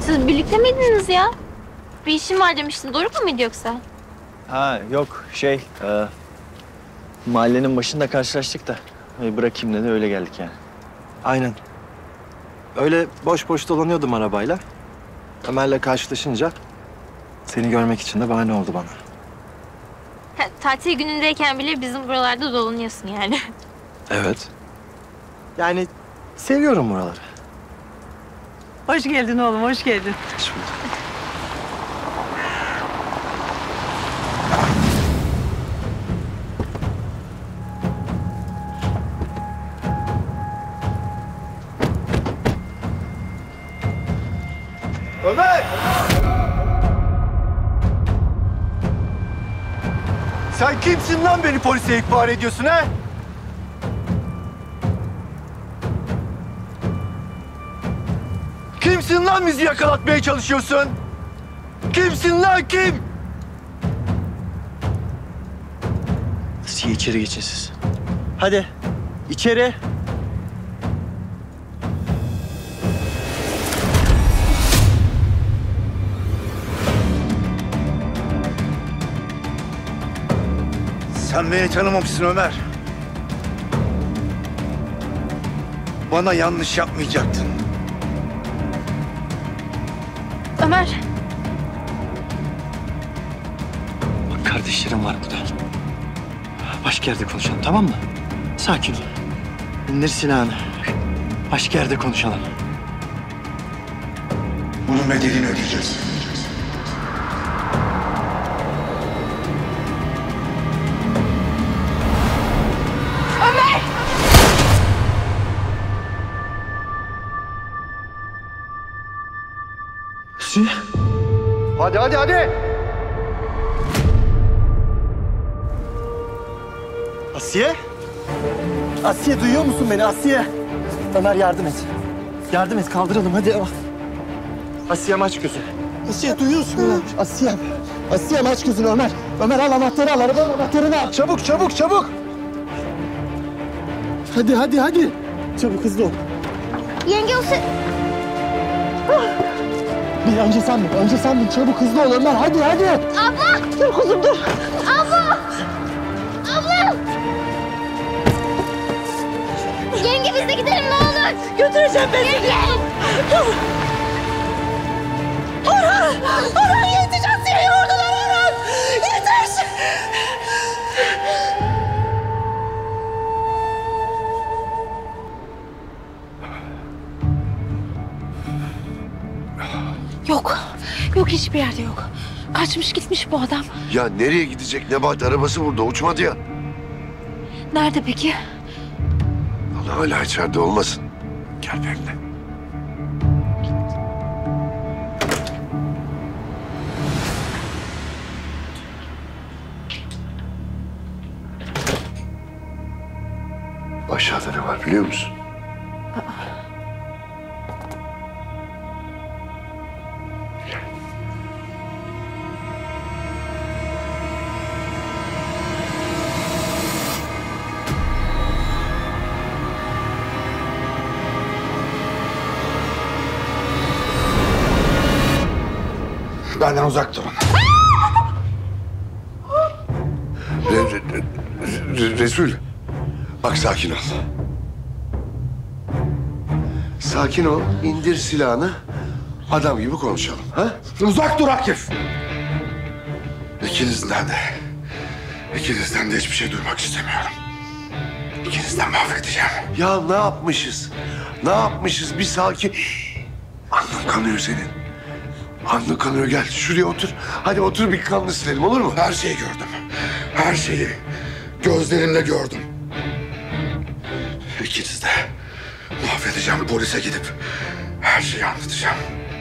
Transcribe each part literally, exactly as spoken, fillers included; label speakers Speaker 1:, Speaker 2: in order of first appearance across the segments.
Speaker 1: Siz birlikte miydiniz ya? Bir işim var demiştin. Doruk muydu yoksa?
Speaker 2: Ha yok şey, e, mahallenin başında karşılaştık da e, bırakayım dedi, öyle geldik yani.
Speaker 3: Aynen. Öyle boş boş dolanıyordum arabayla. Ömer'le karşılaşınca seni görmek için de bahane oldu bana.
Speaker 1: Ha, tatil günündeyken bile bizim buralarda dolanıyorsun yani.
Speaker 3: Evet. Yani seviyorum buraları.
Speaker 4: Hoş geldin oğlum, hoş geldin.
Speaker 3: Hoş bulduk.
Speaker 5: Ömer! Sen kimsin lan beni polise ihbar ediyorsun ha? Kimsin lan bizi yakalatmaya çalışıyorsun? Kimsin lan kim?
Speaker 2: Siz içeri geçin siz. Hadi içeri.
Speaker 5: Sen beni tanımamışsın Ömer. Bana yanlış yapmayacaktın.
Speaker 1: Ömer.
Speaker 2: Bak kardeşlerim var burada. Başka yerde konuşalım, tamam mı? Sakin ol. İndir silahını. Başka yerde konuşalım.
Speaker 5: Bunun bedelini ödeyeceğiz.
Speaker 2: Asiye.
Speaker 5: Hadi hadi hadi.
Speaker 3: Asiye? Asiye duyuyor musun beni Asiye? Ömer yardım et. Yardım et, kaldıralım hadi. Asiye aç gözünü. Asiye duyuyorsun beni. Asiye. Asiye aç gözünü Ömer. Ömer al anahtarı al, arabanın anahtarını al. Çabuk çabuk çabuk. Hadi hadi hadi. Çabuk hızlı ol.
Speaker 1: Yenge o se...
Speaker 3: Bir önce sen bin, önce sen bin. Çabuk hızlı ol Ömer, hadi hadi.
Speaker 1: Abla!
Speaker 3: Dur kuzum dur.
Speaker 1: Abla! Abla! Yenge biz de gidelim ne olur.
Speaker 4: Götüreceğim ben seni.
Speaker 1: Yenge!
Speaker 4: Orhan! Orhan yetişeceğiz seni yordular Orhan! Yetiş!
Speaker 6: Yok. Yok hiçbir yerde yok. Kaçmış gitmiş bu adam.
Speaker 7: Ya nereye gidecek Nebahat? Arabası burada, uçmadı ya.
Speaker 6: Nerede peki?
Speaker 7: Allah hala içeride olmasın. Gel benimle. Aşağıda ne var biliyor musun?
Speaker 5: Benden uzak durun.
Speaker 7: Re, re, re, Resul. Bak sakin ol. Sakin ol. İndir silahını. Adam gibi konuşalım. Ha?
Speaker 5: Uzak dur Akif.
Speaker 7: İkinizden de. İkinizden de hiçbir şey duymak istemiyorum. İkinizden mahvedeceğim. Ya ne yapmışız? Ne yapmışız? Bir sakin... Alnın kanıyor senin. Alnın kanıyor. Gel şuraya otur. Hadi otur bir kanını silelim, olur mu?
Speaker 5: Her şeyi gördüm. Her şeyi gözlerimle gördüm.
Speaker 7: İkiniz de mahvedeceğim. Polise gidip her şeyi anlatacağım.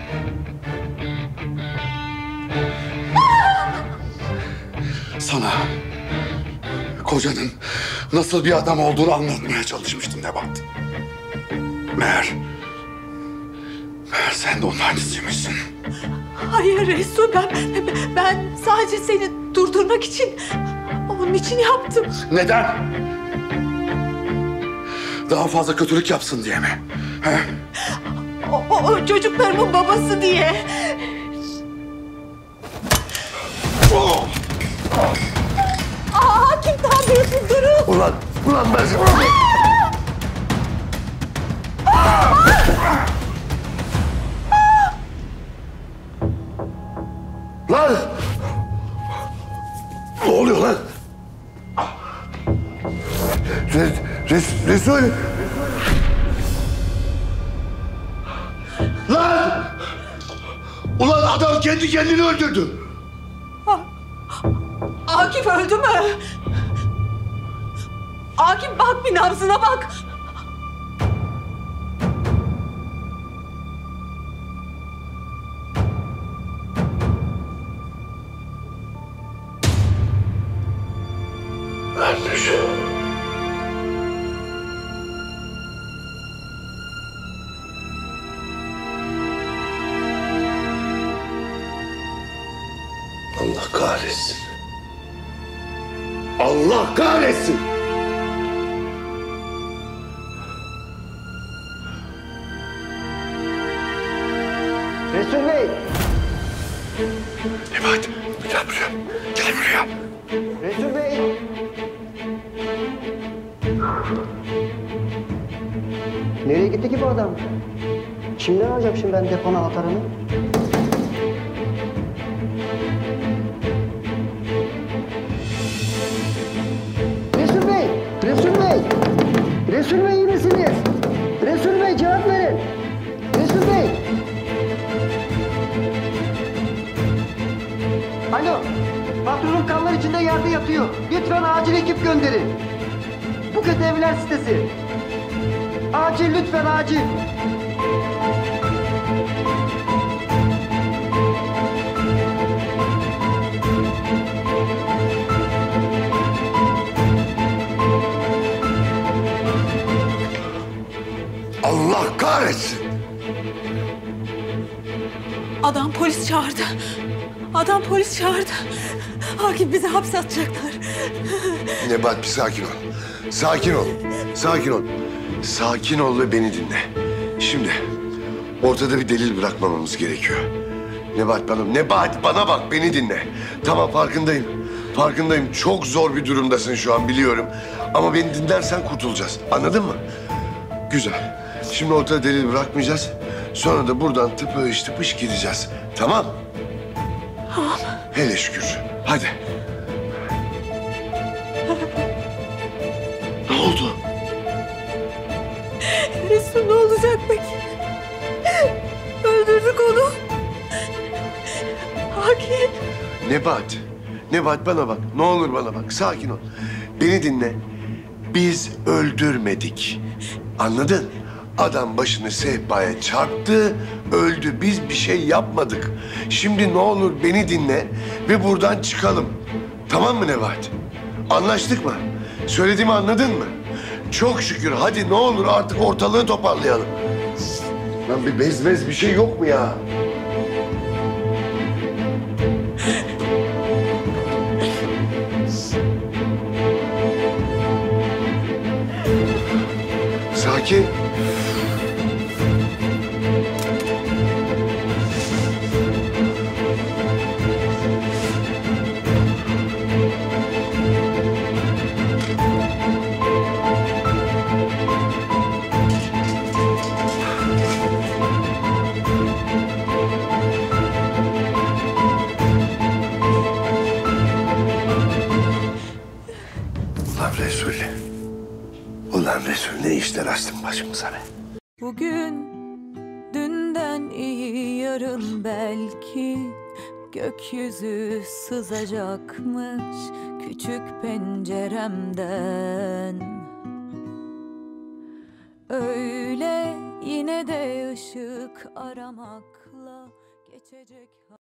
Speaker 5: Sana kocanın nasıl bir adam olduğunu anlatmaya çalışmıştım Nebahat. Meğer... Meğer sen de onun aynısıymışsın.
Speaker 4: Hayır Resul, ben, ben sadece seni durdurmak için, onun için yaptım.
Speaker 5: Neden? Daha fazla kötülük yapsın diye mi? He?
Speaker 4: O, o, o çocuklarımın babası diye.
Speaker 7: Oh!
Speaker 4: Aa, hakim ne yapıyorsun? Durun.
Speaker 7: Ulan, ulan ben seni... Lan! Ne oluyor lan? Res, res, Resul! Lan! Ulan adam kendi kendini öldürdü.
Speaker 4: Akif öldü mü? Akif bak bir nabzına bak.
Speaker 7: Ölmüş. Allah kahretsin. Allah kahretsin.
Speaker 2: Resul Bey!
Speaker 7: Nebat, gel buraya. Gel buraya.
Speaker 2: Resul Bey! Nereye gitti ki bu adam? Kimden alacağım şimdi ben depo anahtarını? Resul Bey! Resul Bey! Resul Bey iyi misiniz? Resul Bey cevap verin! Resul Bey! Alo! Patronum kanlar içinde yerde yatıyor. Lütfen acil ekip gönderin. Buket Evler sitesi. Acil lütfen acil.
Speaker 7: Allah kahretsin.
Speaker 4: Adam polis çağırdı. Adam polis çağırdı. Akif bizi hapse atacaklar.
Speaker 7: Nebat bir sakin ol. Sakin ol. Sakin ol. Sakin ol ve beni dinle. Şimdi ortada bir delil bırakmamamız gerekiyor. Nebat bana, Nebat bana bak, beni dinle. Tamam farkındayım. Farkındayım. Çok zor bir durumdasın şu an biliyorum. Ama beni dinlersen kurtulacağız. Anladın mı? Güzel. Şimdi ortada delil bırakmayacağız. Sonra da buradan tıpış tıpış gideceğiz. Tamam?
Speaker 4: Tamam.
Speaker 7: Hele şükür. Hadi. Ne oldu?
Speaker 4: Resul ne olacak peki? Öldürdük onu. Akif.
Speaker 7: Nebat. Nebat bana bak. Ne olur bana bak. Sakin ol. Beni dinle. Biz öldürmedik. Anladın? Adam başını sehpaya çarptı, öldü. Biz bir şey yapmadık. Şimdi ne olur beni dinle ve buradan çıkalım. Tamam mı Nebat? Anlaştık mı? Söylediğimi anladın mı? Çok şükür. Hadi ne olur artık ortalığı toparlayalım. Lan bir bez bez bir şey yok mu ya? Sakin. Ulan Resul. Ulan Resul ne işler açtın başımıza be.
Speaker 8: Bugün dünden iyi yarın belki gökyüzü sızacakmış küçük penceremden. Öyle yine de ışık aramakla geçecek.